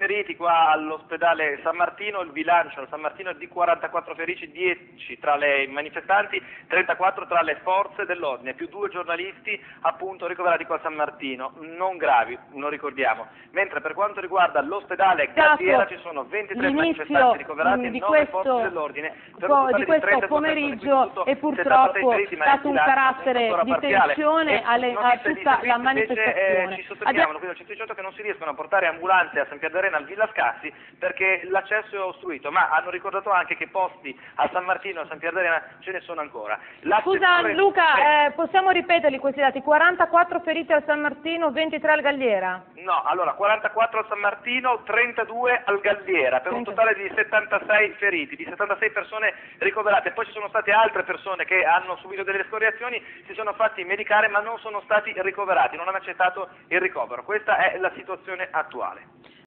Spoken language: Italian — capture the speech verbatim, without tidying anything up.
feriti qua all'ospedale San Martino, il bilancio al San Martino è di quarantaquattro feriti, dieci tra le manifestanti, trentaquattro tra le forze dell'ordine, più due giornalisti appunto ricoverati qua a San Martino, non gravi, lo ricordiamo. Mentre per quanto riguarda l'ospedale Galliera ci sono ventitré manifestanti ricoverati e nove forze dell'ordine per un totale di questo pomeriggio e purtroppo ha dato un carattere di tensione alle, a tutta la manifestazione. Eh, ci sottolineavano qui dal centro diciotto che non si riescono a portare ambulanze a San Pierdarena al Villa Scassi perché l'accesso è ostruito, ma hanno ricordato anche che posti a San Martino e a San Pierdarena ce ne sono ancora. Scusa Luca, eh, possiamo ripeterli questi dati? quarantaquattro feriti al San Martino, ventitré al Galliera? No, allora quarantaquattro al San Martino, trentadue al Galliera, per un totale di settantasei feriti, di settantasei persone ricoverate. Poi ci sono state altre persone che hanno subito delle escoriazioni, si sono fatti medicare ma non sono stati ricoverati, non hanno accettato il ricovero. Questa è la situazione attuale.